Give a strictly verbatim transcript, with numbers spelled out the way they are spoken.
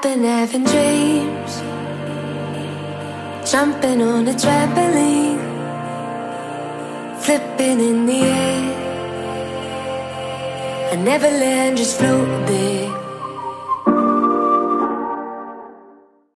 been having dreams, jumping on a trampoline, flipping in the air. I never land, just float a bit.